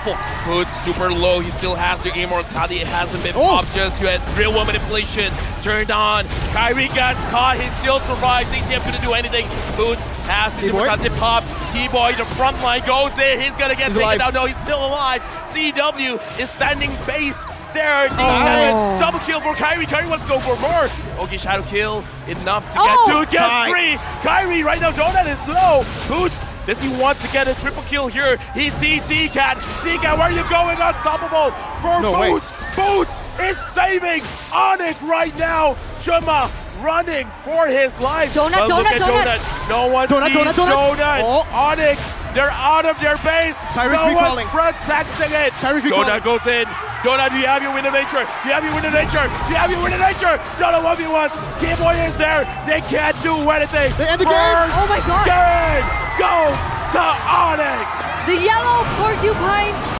careful. Boots super low. He still has the immortality. It hasn't been popped just yet. Real world manipulation turned on. Kyrie gets caught. He still survives. ATM couldn't do anything. Boots has his immortality popped. T-Boy, the front line goes there. He's gonna get taken down. No, he's still alive. CW is standing base there. D7, double kill for Kyrie. Kyrie wants to go for more. Okay, shadow kill enough to get 3. Kyrie right now, Donut is low. Boots, does he want to get a triple kill here? He sees C-Cat. C-Cat, where are you going? Unstoppable for Boots. Boots is saving ONIC right now. Chuma running for his life. Donut. No one sees Donut. ONIC, they're out of their base. Kyrie's no recalling. one's protecting it. Donut goes in. Donut, do you have your Wind of Nature? Do you have your Wind of Nature? Do you have your Wind of Nature? Donut 1v1. T-Boy is there. They can't do anything. They end the game. Oh my god. Game goes to ONIC. The yellow porcupines